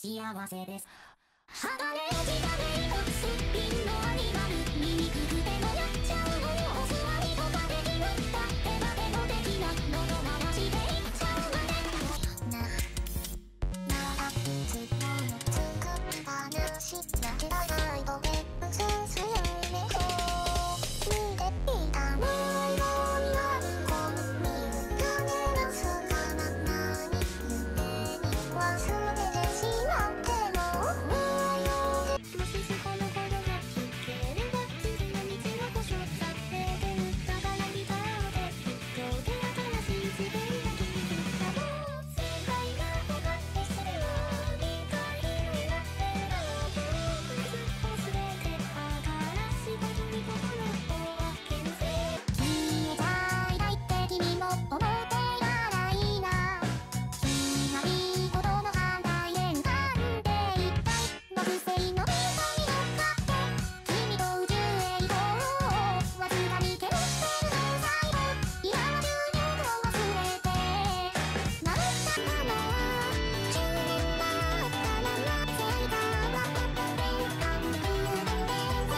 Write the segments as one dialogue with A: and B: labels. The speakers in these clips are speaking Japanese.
A: 幸せです。剥がれ落ちたメイクすっぴんのアニマル、醜くてもやっちゃうのよ。お座りとかできなくたってバテの的な喉回していっちゃうまでならつものつく話だけがないとねうすすよね見ていたものにあるこの見る種がすかな何夢に忘れてしまってもしそこのことが聞ければ次の道の細さって言ったからギターで今日で新しい自分が気づいたもう世界が終わってすれば理解になってるだろうとずっと全て新しいことに心を分けるぜ消えちゃいたいって君も思っていたらいいなしないことの反対円環でいっぱいの不正の君と宇宙へ行こうわずかに消してるの最後今は重力を忘れてなったまま10年経ったまま正解は変換不便で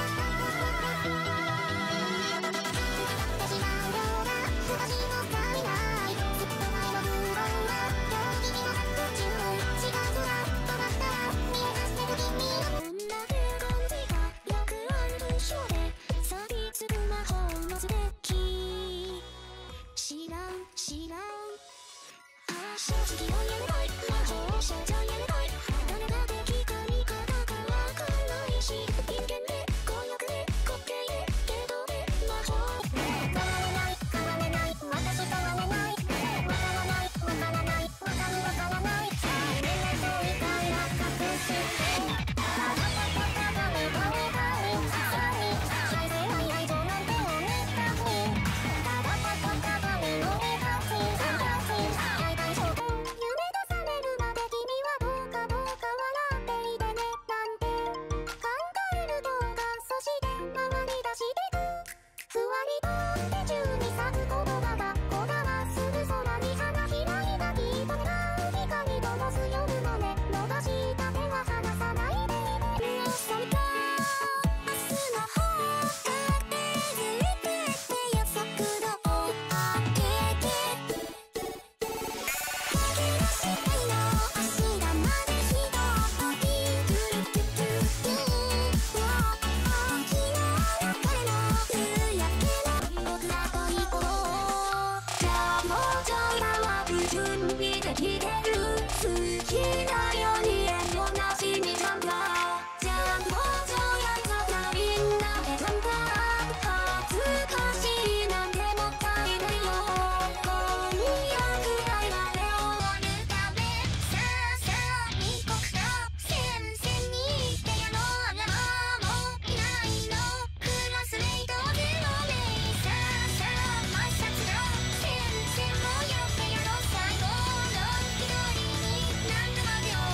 A: ってしまうような少しもったいないずっと前の苦労は今日君の白昼時間空止まったら見え出してる君のこんな感じがよくある文章で錆びつく魔法の素敵知らん正直を言えない魔法少女言えない誰が敵か味方かわかんないし人間で強欲で滑稽でけどね魔法変われない変われない私変われないわからないわからないわかるわからないさあねえと痛いは隠してただただめためためさに返せない愛情なんておめったにただただめのめたちやりたい衝動夢出されるまで君はどうか笑っていてねなんて考える動画そして回り出してくふわりと手中に咲く言葉がこだまする空に花開いたきっと願う光灯す夜のね伸ばした手は離さないでいてよそりか明日の方がってずっとって予測度を上げて吐き出したいの明日まで一人トゥルトゥトゥトゥ昨日の彼の夕焼けの僕らと行こうじゃあもうちょいは準備できてる好きなように縁もなしに参加じゃあもうちょいはみんなで参加恥ずかしいなんてもったいないよ今夜くらいまで終わるためさあさあ密告と先生にしてやろうがもういないのクラスメイトゼロ名さあさあ抹殺の先生もやってやろう最後の一人になるまでを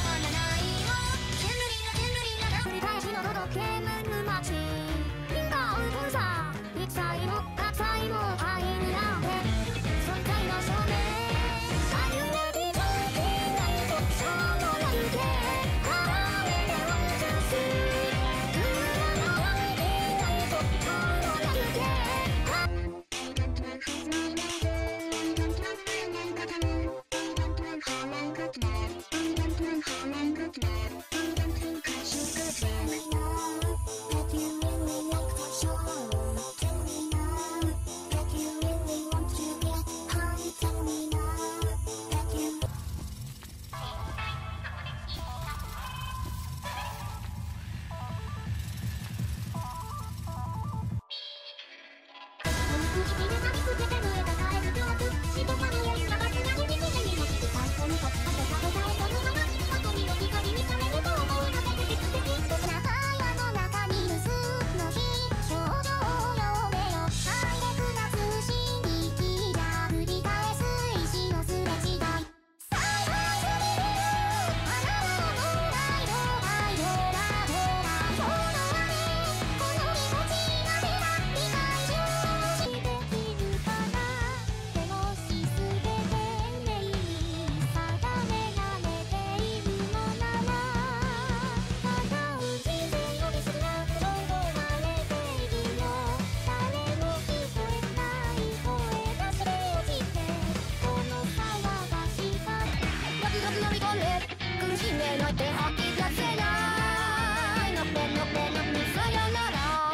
A: むしめないって吐き出せないのぺのぺのむさよなら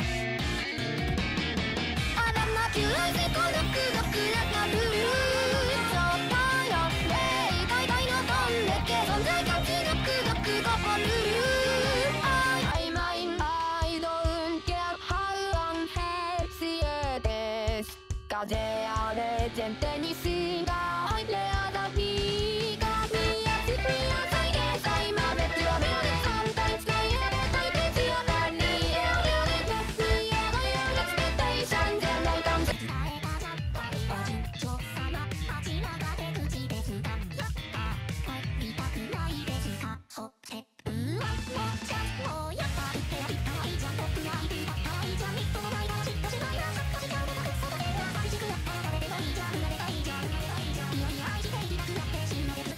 A: あらまきゅうじこのくどくなったブルーそうだよ霊界界の本音け存在感じどくどくがあるI don't care how unhealthy it is 風あれ前提にしが入れあだびが見やす見やさいでさいまで極められ sometimes が言われたいページやなりやれて見やがやる expectation じゃないかもしれないおじちょさま街中で口ですが帰りたくないですかほってうわもうちゃもうやっぱり手いったいじゃん僕がいるいじゃんみっともないが知ったしないが恥ずかしちゃうのがそこでは寂しくなったら誰でもいいじゃん慣れがいいじゃんいよいよ愛していなくなって死んでる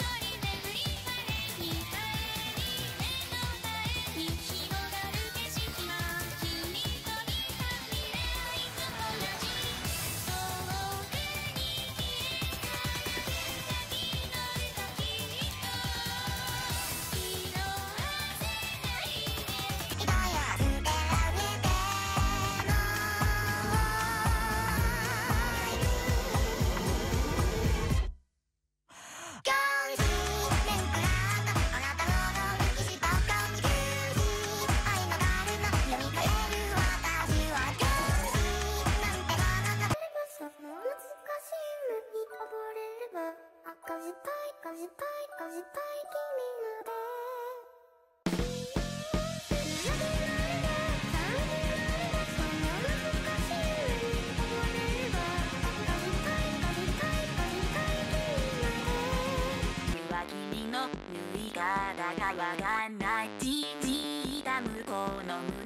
A: がわかんないじじいた向こうの